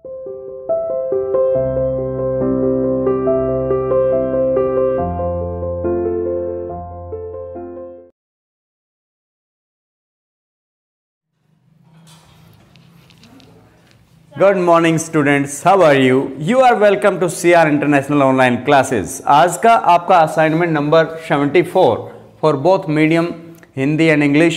Good morning students, how are you? You are welcome to CR international online classes. आज का आपका assignment number 74 for both medium Hindi and English.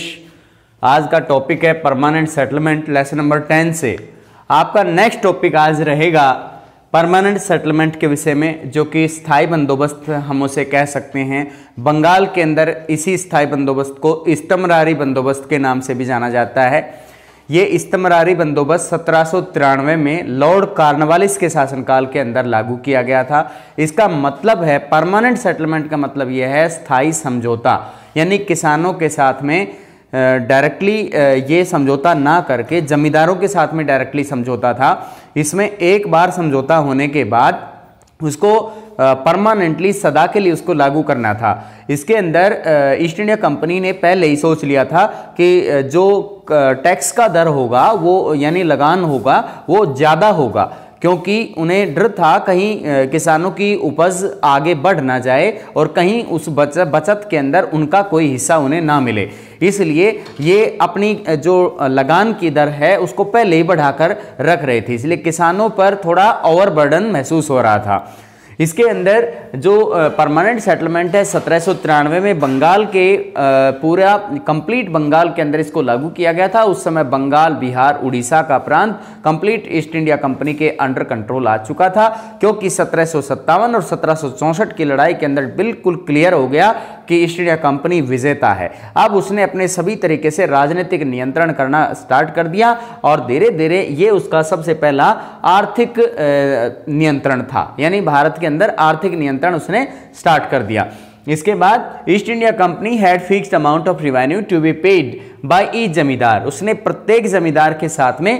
आज का topic है permanent settlement, lesson number 10 से। आपका next topic आज रहेगा परमानेंट सेटलमेंट के विषय में, जो कि स्थायी बंदोबस्त हम उसे कह सकते हैं। बंगाल के अंदर इसी स्थायी बंदोबस्त को इस्तमरारी बंदोबस्त के नाम से भी जाना जाता है। ये इस्तमरारी बंदोबस्त 1793 में लॉर्ड कॉर्नवालिस के शासनकाल के अंदर लागू किया गया था। इसका मतलब है परमानेंट सेटलमेंट का मतलब यह है स्थायी समझौता, यानी किसानों के साथ में डायरेक्टली ये समझौता ना करके जमींदारों के साथ में डायरेक्टली समझौता था। इसमें एक बार समझौता होने के बाद उसको परमानेंटली सदा के लिए उसको लागू करना था। इसके अंदर ईस्ट इंडिया कंपनी ने पहले ही सोच लिया था कि जो टैक्स का दर होगा वो यानी लगान होगा वो ज़्यादा होगा, क्योंकि उन्हें डर था कहीं किसानों की उपज आगे बढ़ ना जाए और कहीं उस बचत के अंदर उनका कोई हिस्सा उन्हें ना मिले। इसलिए ये अपनी जो लगान की दर है उसको पहले ही बढ़ाकर रख रहे थे, इसलिए किसानों पर थोड़ा ओवरबर्डन महसूस हो रहा था। इसके अंदर जो परमानेंट सेटलमेंट है 1793 में बंगाल के पूरा कंप्लीट बंगाल के अंदर इसको लागू किया गया था। उस समय बंगाल, बिहार, उड़ीसा का प्रांत कंप्लीट ईस्ट इंडिया कंपनी के अंडर कंट्रोल आ चुका था, क्योंकि 1757 और 1764 की लड़ाई के अंदर बिल्कुल क्लियर हो गया कि ईस्ट इंडिया कंपनी विजेता है। अब उसने अपने सभी तरीके से राजनीतिक नियंत्रण करना स्टार्ट कर दिया और धीरे धीरे ये उसका सबसे पहला आर्थिक नियंत्रण था, यानी भारत के अंदर आर्थिक नियंत्रण उसने स्टार्ट कर दिया। इसके बाद East India company had fixed amount of revenue to be paid by each zamindar. उसने प्रत्येक जमींदार के साथ में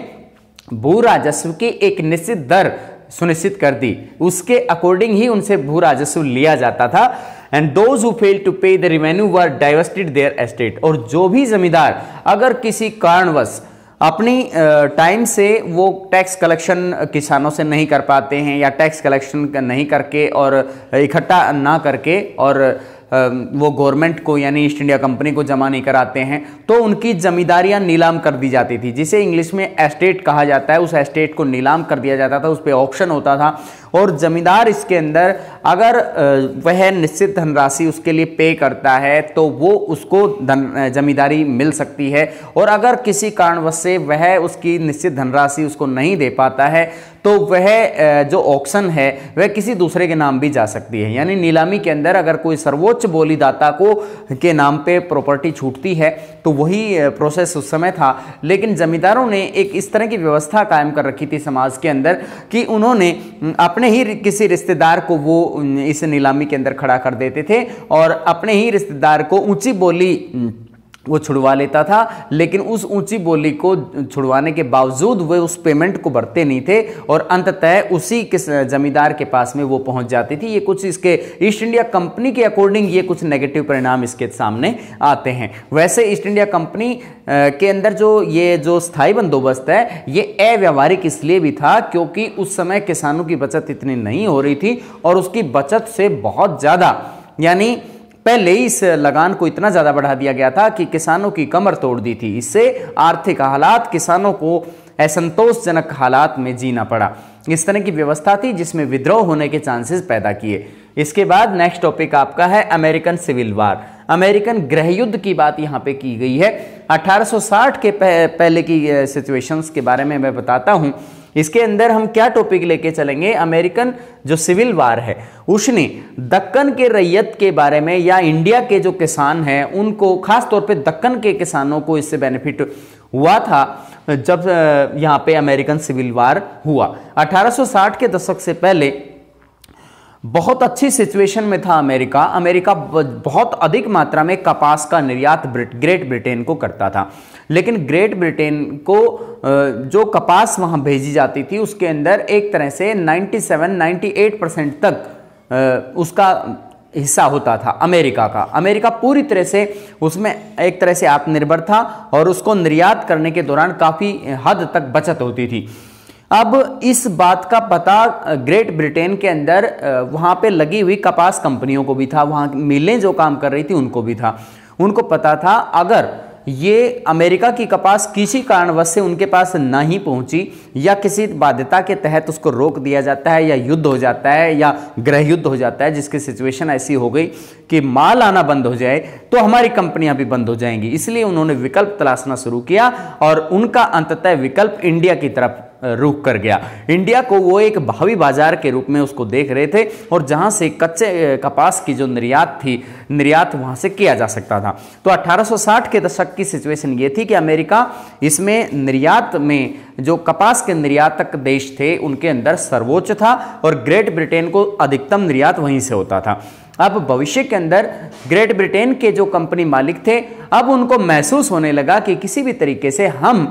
भू राजस्व की एक निश्चित दर सुनिश्चित कर दी, उसके अकॉर्डिंग ही उनसे भू राजस्व लिया जाता था। And those who fail to pay the revenue were divested their estate. और जो भी जमींदार अगर किसी कारणवश अपनी टाइम से वो टैक्स कलेक्शन किसानों से नहीं कर पाते हैं या टैक्स कलेक्शन नहीं करके और इकट्ठा ना करके और वो गवर्नमेंट को यानी ईस्ट इंडिया कंपनी को जमा नहीं कराते हैं, तो उनकी जमींदारियां नीलाम कर दी जाती थी, जिसे इंग्लिश में एस्टेट कहा जाता है। उस एस्टेट को नीलाम कर दिया जाता था, उस पर ऑक्शन होता था और जमींदार इसके अंदर अगर वह निश्चित धनराशि उसके लिए पे करता है तो वो उसको जमींदारी मिल सकती है, और अगर किसी कारणवश से वह उसकी निश्चित धनराशि उसको नहीं दे पाता है तो वह जो ऑक्शन है वह किसी दूसरे के नाम भी जा सकती है। यानी नीलामी के अंदर अगर कोई सर्वोच्च बोलीदाता को के नाम पे प्रॉपर्टी छूटती है तो वही प्रोसेस उस समय था। लेकिन जमींदारों ने एक इस तरह की व्यवस्था कायम कर रखी थी समाज के अंदर कि उन्होंने अपने ही किसी रिश्तेदार को वो इस नीलामी के अंदर खड़ा कर देते थे और अपने ही रिश्तेदार को ऊंची बोली वो छुड़वा लेता था, लेकिन उस ऊंची बोली को छुड़वाने के बावजूद वे उस पेमेंट को भरते नहीं थे और अंततः उसी के जमींदार के पास में वो पहुंच जाती थी। ये कुछ इसके ईस्ट इंडिया कंपनी के अकॉर्डिंग ये कुछ नेगेटिव परिणाम इसके सामने आते हैं। वैसे ईस्ट इंडिया कंपनी के अंदर जो स्थायी बंदोबस्त है ये अव्यावहारिक इसलिए भी था क्योंकि उस समय किसानों की बचत इतनी नहीं हो रही थी और उसकी बचत से बहुत ज़्यादा, यानी पहले ही इस लगान को इतना ज़्यादा बढ़ा दिया गया था कि किसानों की कमर तोड़ दी थी। इससे आर्थिक हालात किसानों को असंतोषजनक हालात में जीना पड़ा। इस तरह की व्यवस्था थी जिसमें विद्रोह होने के चांसेस पैदा किए। इसके बाद नेक्स्ट टॉपिक आपका है अमेरिकन सिविल वार। अमेरिकन गृह युद्ध की बात यहाँ पे की गई है। 1860 के पहले की सिचुएशंस के बारे में मैं बताता हूँ। इसके अंदर हम क्या टॉपिक लेके चलेंगे, अमेरिकन जो सिविल वार है उसने दक्कन के रैयत के बारे में या इंडिया के जो किसान हैं उनको, खास तौर पे दक्कन के किसानों को इससे बेनिफिट हुआ था जब यहाँ पे अमेरिकन सिविल वार हुआ। 1860 के दशक से पहले बहुत अच्छी सिचुएशन में था अमेरिका। अमेरिका बहुत अधिक मात्रा में कपास का निर्यात ग्रेट ब्रिटेन को करता था, लेकिन ग्रेट ब्रिटेन को जो कपास वहां भेजी जाती थी उसके अंदर एक तरह से 97-98% तक उसका हिस्सा होता था अमेरिका का। अमेरिका पूरी तरह से उसमें एक तरह से आत्मनिर्भर था और उसको निर्यात करने के दौरान काफ़ी हद तक बचत होती थी। अब इस बात का पता ग्रेट ब्रिटेन के अंदर वहां पे लगी हुई कपास कंपनियों को भी था, वहां मिलें जो काम कर रही थी उनको भी था। उनको पता था अगर ये अमेरिका की कपास किसी कारणवश से उनके पास नहीं पहुंची या किसी बाध्यता के तहत उसको रोक दिया जाता है या युद्ध हो जाता है या गृह युद्ध हो जाता है, जिसकी सिचुएशन ऐसी हो गई कि माल आना बंद हो जाए, तो हमारी कंपनियां भी बंद हो जाएंगी। इसलिए उन्होंने विकल्प तलाशना शुरू किया और उनका अंततः विकल्प इंडिया की तरफ रुख कर गया। इंडिया को वो एक भावी बाजार के रूप में उसको देख रहे थे और जहां से कच्चे कपास की जो निर्यात थी, निर्यात वहां से किया जा सकता था। तो 1860 के दशक की सिचुएशन ये थी कि अमेरिका इसमें निर्यात में जो कपास के निर्यातक देश थे उनके अंदर सर्वोच्च था और ग्रेट ब्रिटेन को अधिकतम निर्यात वहीं से होता था। अब भविष्य के अंदर ग्रेट ब्रिटेन के जो कंपनी मालिक थे, अब उनको महसूस होने लगा कि किसी भी तरीके से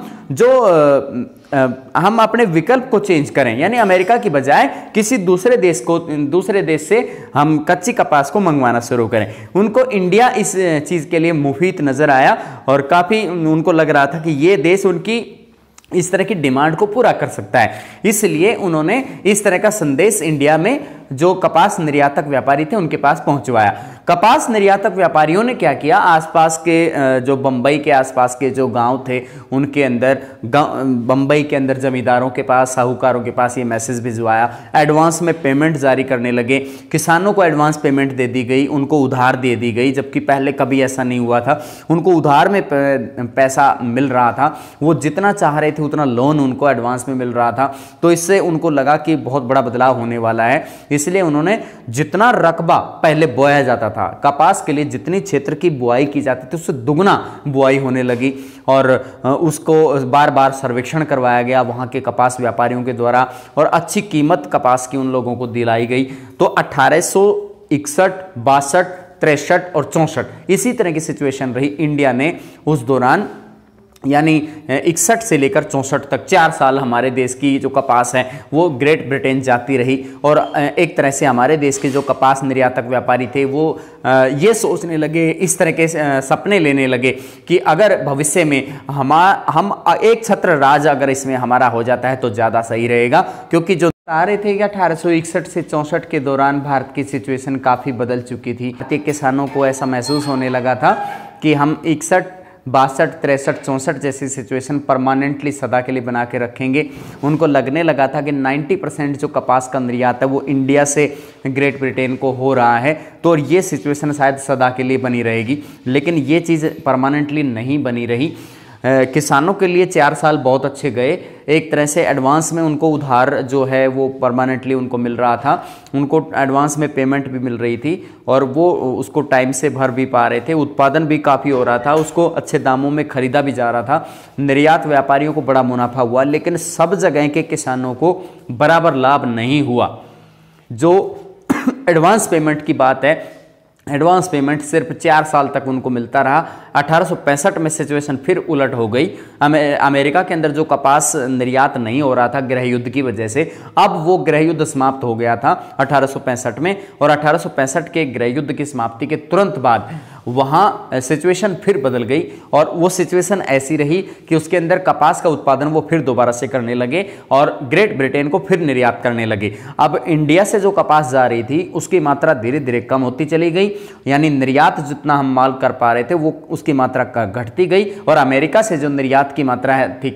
हम अपने विकल्प को चेंज करें, यानी अमेरिका की बजाय किसी दूसरे देश से हम कच्ची कपास को मंगवाना शुरू करें। उनको इंडिया इस चीज़ के लिए मुफीद नज़र आया और काफ़ी उनको लग रहा था कि ये देश उनकी इस तरह की डिमांड को पूरा कर सकता है। इसलिए उन्होंने इस तरह का संदेश इंडिया में जो कपास निर्यातक व्यापारी थे उनके पास पहुंचवाया। कपास निर्यातक व्यापारियों ने क्या किया, आसपास के जो बंबई के आसपास के जो गांव थे उनके अंदर, बंबई के अंदर जमींदारों के पास, साहूकारों के पास ये मैसेज भिजवाया। एडवांस में पेमेंट जारी करने लगे, किसानों को एडवांस पेमेंट दे दी गई, उनको उधार दे दी गई, जबकि पहले कभी ऐसा नहीं हुआ था। उनको उधार में पैसा मिल रहा था, वो जितना चाह रहे थे उतना लोन उनको एडवांस में मिल रहा था। तो इससे उनको लगा कि बहुत बड़ा बदलाव होने वाला है, इसलिए उन्होंने जितना रकबा पहले बोया जाता था, कपास के लिए जितनी क्षेत्र की बुआई की जाती थी उससे दुगना बुआई होने लगी और उसको बार बार सर्वेक्षण करवाया गया वहाँ के कपास व्यापारियों के द्वारा और अच्छी कीमत कपास की उन लोगों को दिलाई गई। तो 1861, 62, 63 और 64 इसी तरह की सिचुएशन रही। इंडिया ने उस दौरान यानी 61 से लेकर 64 तक 4 साल हमारे देश की जो कपास है वो ग्रेट ब्रिटेन जाती रही और एक तरह से हमारे देश के जो कपास निर्यातक व्यापारी थे वो ये सोचने लगे, इस तरह के सपने लेने लगे कि अगर भविष्य में हम एक छत्र राज अगर इसमें हमारा हो जाता है तो ज़्यादा सही रहेगा, क्योंकि जो आ रहे थे कि 1861 से 64 के दौरान भारत की सिचुएशन काफ़ी बदल चुकी थी। भारतीय किसानों को ऐसा महसूस होने लगा था कि हम 61, 62, 63, 64 जैसी सिचुएशन परमानेंटली सदा के लिए बना के रखेंगे। उनको लगने लगा था कि 90% जो कपास का निर्यात है वो इंडिया से ग्रेट ब्रिटेन को हो रहा है, तो ये सिचुएशन शायद सदा के लिए बनी रहेगी। लेकिन ये चीज़ परमानेंटली नहीं बनी रही। किसानों के लिए 4 साल बहुत अच्छे गए। एक तरह से एडवांस में उनको उधार जो है वो परमानेंटली उनको मिल रहा था, उनको एडवांस में पेमेंट भी मिल रही थी और वो उसको टाइम से भर भी पा रहे थे। उत्पादन भी काफ़ी हो रहा था, उसको अच्छे दामों में खरीदा भी जा रहा था। निर्यात व्यापारियों को बड़ा मुनाफा हुआ, लेकिन सब जगह के किसानों को बराबर लाभ नहीं हुआ। जो एडवांस पेमेंट की बात है, एडवांस पेमेंट सिर्फ 4 साल तक उनको मिलता रहा। 1865 में सिचुएशन फिर उलट हो गई। अमेरिका के अंदर जो कपास निर्यात नहीं हो रहा था गृह युद्ध की वजह से, अब वो गृह युद्ध समाप्त हो गया था 1865 में, और 1865 के गृह युद्ध की समाप्ति के तुरंत बाद वहाँ सिचुएशन फिर बदल गई और वो सिचुएशन ऐसी रही कि उसके अंदर कपास का उत्पादन वो फिर दोबारा से करने लगे और ग्रेट ब्रिटेन को फिर निर्यात करने लगे। अब इंडिया से जो कपास जा रही थी उसकी मात्रा धीरे धीरे कम होती चली गई, यानी निर्यात जितना हम माल कर पा रहे थे वो उसकी मात्रा घटती गई और अमेरिका से जो निर्यात की मात्रा थी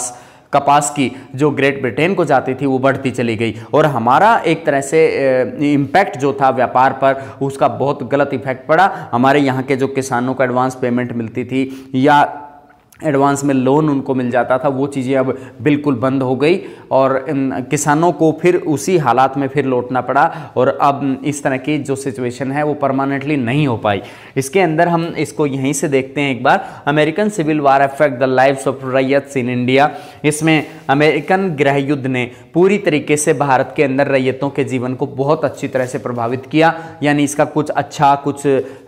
कपास की जो ग्रेट ब्रिटेन को जाती थी वो बढ़ती चली गई और हमारा एक तरह से इम्पैक्ट जो था व्यापार पर उसका बहुत गलत इफेक्ट पड़ा। हमारे यहाँ के जो किसानों को एडवांस पेमेंट मिलती थी या एडवांस में लोन उनको मिल जाता था, वो चीज़ें अब बिल्कुल बंद हो गई और किसानों को फिर उसी हालात में फिर लौटना पड़ा और अब इस तरह की जो सिचुएशन है वो परमानेंटली नहीं हो पाई। इसके अंदर हम इसको यहीं से देखते हैं एक बार। American civil war affect the lives of ryots in India. इसमें अमेरिकन गृह युद्ध ने पूरी तरीके से भारत के अंदर रैयतों के जीवन को बहुत अच्छी तरह से प्रभावित किया, यानी इसका कुछ अच्छा कुछ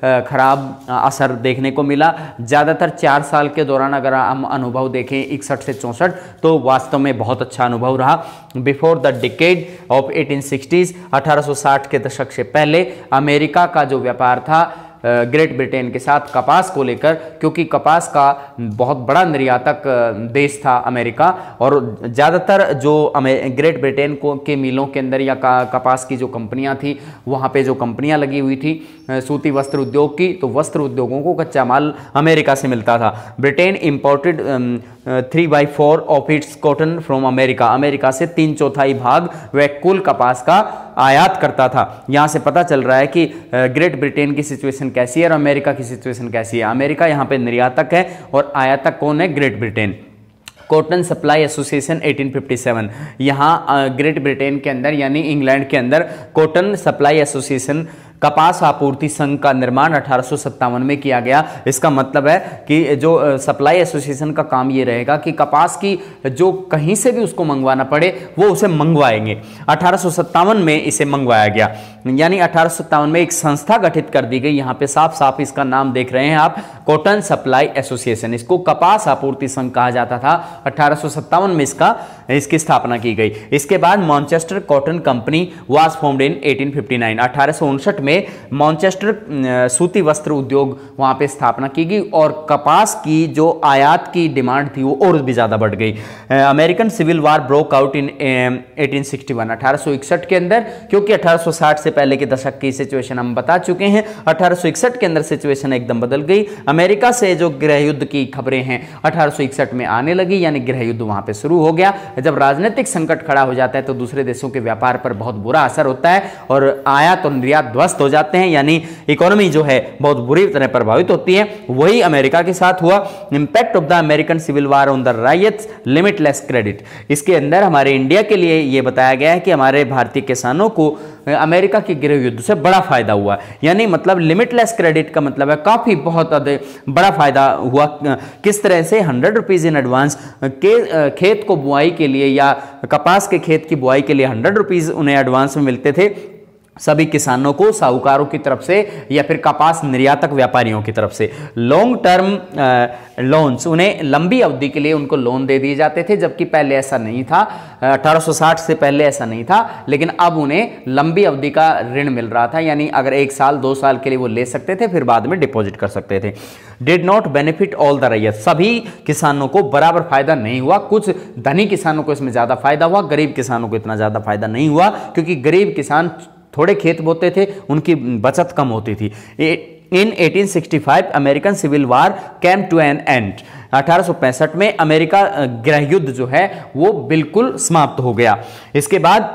खराब असर देखने को मिला। ज़्यादातर 4 साल के दौरान अगर हम अनुभव देखें 61 से 64 तो वास्तव में बहुत अच्छा अनुभव रहा। Before the decade of 1860s 1860 के दशक से पहले अमेरिका का जो व्यापार था ग्रेट ब्रिटेन के साथ कपास को लेकर, क्योंकि कपास का बहुत बड़ा निर्यातक देश था अमेरिका, और ज़्यादातर जो ग्रेट ब्रिटेन के मिलों के अंदर या कपास की जो कंपनियां थी वहाँ पे जो कंपनियां लगी हुई थी सूती वस्त्र उद्योग की, तो वस्त्र उद्योगों को कच्चा माल अमेरिका से मिलता था। Britain imported 3/4 of its cotton from America, America से 3/4 भाग वह कुल कपास का आयात करता था। यहाँ से पता चल रहा है कि ग्रेट ब्रिटेन की सिचुएशन कैसी है और अमेरिका की सिचुएशन कैसी है। अमेरिका यहाँ पे निर्यातक है और आयातक कौन है? Great Britain. Cotton supply association 1857, यहाँ ग्रेट ब्रिटेन के अंदर यानी इंग्लैंड के अंदर कॉटन सप्लाई एसोसिएशन कपास आपूर्ति संघ का निर्माण 1857 में किया गया। इसका मतलब है कि जो सप्लाई एसोसिएशन का काम ये रहेगा कि कपास की जो कहीं से भी उसको मंगवाना पड़े वो उसे मंगवाएंगे। 1857 में इसे मंगवाया गया, यानी 1857 में एक संस्था गठित कर दी गई। यहाँ पे साफ साफ इसका नाम देख रहे हैं आप, कॉटन सप्लाई एसोसिएशन, इसको कपास आपूर्ति संघ कहा जाता था। 1857 में इसकी स्थापना की गई। इसके बाद Manchester cotton company was formed in 1859, 1859 में मैनचेस्टर सूती वस्त्र उद्योग वहां पे स्थापना की गई और कपास की जो आयात की डिमांड थी वो और भी ज्यादा बढ़ गई। American civil war broke out in 1861, 1861 के अंदर, क्योंकि 1860 से पहले के दशक की सिचुएशन हम बता चुके हैं, 1861 के अंदर सिचुएशन एकदम बदल गई। अमेरिका से जो गृह युद्ध की खबरें हैं 1861 में आने लगी, यानी गृह युद्ध वहां पे शुरू हो गया। जब राजनीतिक संकट खड़ा हो जाता है तो दूसरे देशों के व्यापार पर बहुत बुरा असर होता है और आयात और निर्यात ध्वस्त हो जाते हैं, यानी इकोनॉमी जो है बहुत बुरी तरह प्रभावित होती है। वही अमेरिका के साथ हुआ। Impact of the American civil war on the ryots, limitless credit, इसके अंदर हमारे इंडिया के लिए यह बताया गया है कि हमारे भारतीय किसानों को अमेरिका के गृह युद्ध से बड़ा फायदा हुआ, यानी मतलब लिमिटलेस क्रेडिट का मतलब है काफी बहुत बड़ा फायदा हुआ। किस तरह से? 100 रुपीज इन एडवांस के खेत को बुआई के लिए या कपास के खेत की बुआई के लिए 100 रुपीज उन्हें एडवांस में मिलते थे सभी किसानों को, साहूकारों की तरफ से या फिर कपास निर्यातक व्यापारियों की तरफ से। लॉन्ग टर्म लोन्स, उन्हें लंबी अवधि के लिए उनको लोन दे दिए जाते थे, जबकि पहले ऐसा नहीं था। 1860 से पहले ऐसा नहीं था, लेकिन अब उन्हें लंबी अवधि का ऋण मिल रहा था, यानी अगर 1 साल 2 साल के लिए वो ले सकते थे, फिर बाद में डिपॉजिट कर सकते थे। Did not benefit all the ryot, सभी किसानों को बराबर फायदा नहीं हुआ। कुछ धनी किसानों को इसमें ज्यादा फायदा हुआ, गरीब किसानों को इतना ज्यादा फायदा नहीं हुआ, क्योंकि गरीब किसान थोड़े खेत बोते थे, उनकी बचत कम होती थी। In 1865 American civil war came to an end, 1865 में अमेरिका गृह युद्ध जो है वो बिल्कुल समाप्त हो गया। इसके बाद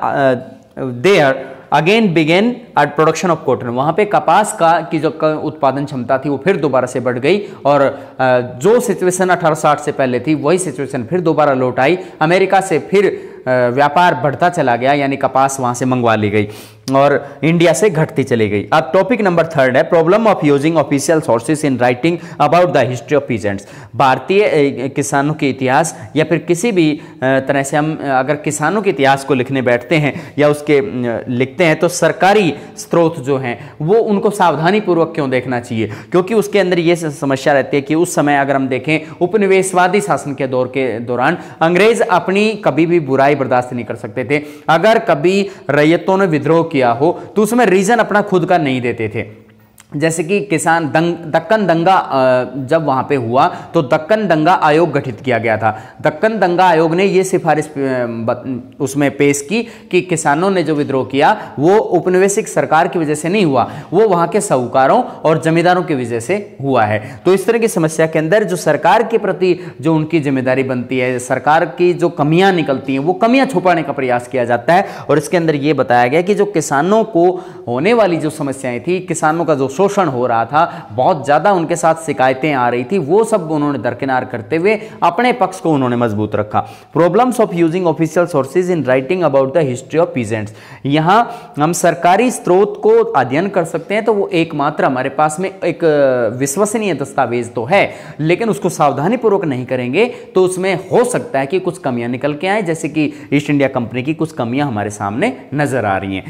there again began at production of cotton, वहां पे कपास का की जो उत्पादन क्षमता थी वो फिर दोबारा से बढ़ गई और जो सिचुएशन 1860 से पहले थी वही सिचुएशन फिर दोबारा लौट आई। अमेरिका से फिर व्यापार बढ़ता चला गया, यानी कपास वहां से मंगवा ली गई और इंडिया से घटती चली गई। अब टॉपिक नंबर 3 है problem of using official sources in writing about the history of peasants. भारतीय किसानों के इतिहास या फिर किसी भी तरह से हम अगर किसानों के इतिहास को लिखने बैठते हैं या उसके लिखते हैं तो सरकारी स्रोत जो हैं वो उनको सावधानी पूर्वक क्यों देखना चाहिए, क्योंकि उसके अंदर ये समस्या रहती है कि उस समय अगर हम देखें उपनिवेशवादी शासन के दौर के दौरान अंग्रेज अपनी कभी भी बुराई बर्दाश्त नहीं कर सकते थे। अगर कभी रैयतों ने विद्रोह किया हो तो उसमें रीजन अपना खुद का नहीं देते थे। जैसे कि किसान दक्कन दंगा जब वहां पे हुआ तो दक्कन दंगा आयोग गठित किया गया था। दक्कन दंगा आयोग ने यह सिफारिश उसमें पेश की कि किसानों ने जो विद्रोह किया वो उपनिवेशिक सरकार की वजह से नहीं हुआ, वो वहां के साहूकारों और जमींदारों की वजह से हुआ है। तो इस तरह की समस्या के अंदर जो सरकार के प्रति जो उनकी जिम्मेदारी बनती है, सरकार की जो कमियां निकलती हैं वो कमियां छुपाने का प्रयास किया जाता है। और इसके अंदर यह बताया गया कि जो किसानों को होने वाली जो समस्याएं थी, किसानों का जो शोषण हो रहा था, बहुत ज्यादा उनके साथ शिकायतें आ रही थी, वो सब उन्होंने दरकिनार करते हुए अपने पक्ष को उन्होंने मजबूत रखा। Problems of using official sources in writing about the history of peasants, यहां हम सरकारी स्रोत को अध्ययन कर सकते हैं तो वो एकमात्र हमारे पास में एक विश्वसनीय दस्तावेज तो है, लेकिन उसको सावधानी पूर्वक नहीं करेंगे तो उसमें हो सकता है कि कुछ कमियां निकल के आए, जैसे कि ईस्ट इंडिया कंपनी की कुछ कमियां हमारे सामने नजर आ रही हैं।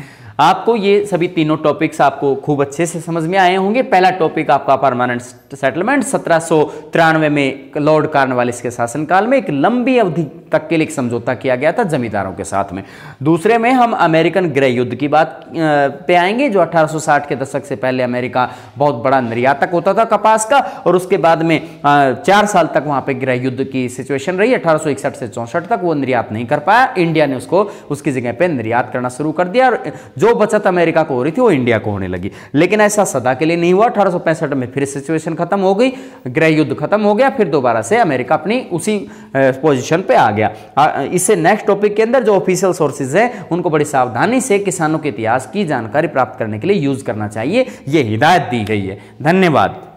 आपको ये सभी तीनों टॉपिक्स आपको खूब अच्छे से समझ में आए होंगे। पहला टॉपिक आपका परमानेंट सेटलमेंट, 1793 में लॉर्ड कॉर्नवालिस के शासनकाल में एक लंबी अवधि तक के लिए एक समझौता किया गया था जमींदारों के साथ में। दूसरे में हम अमेरिकन गृह युद्ध की बात पे आएंगे, जो 1860 के दशक से पहले अमेरिका बहुत बड़ा निर्यातक होता था कपास का, और उसके बाद में 4 साल तक वहां पे गृह युद्ध की सिचुएशन रही। 1861 से 64 तक वो निर्यात नहीं कर पाया, इंडिया ने उसको उसकी जगह पे निर्यात करना शुरू कर दिया, और जो बचत अमेरिका को हो रही थी वो इंडिया को होने लगी। लेकिन ऐसा सदा के लिए नहीं हुआ। 1865 में फिर सिचुएशन खत्म हो गई, गृह युद्ध खत्म हो गया, फिर दोबारा से अमेरिका अपनी उसी पोजीशन पे आ गया। इससे नेक्स्ट टॉपिक के अंदर जो ऑफिशियल सोर्सेज है उनको बड़ी सावधानी से किसानों के इतिहास की जानकारी प्राप्त करने के लिए यूज करना चाहिए, ये हिदायत दी गई है। धन्यवाद।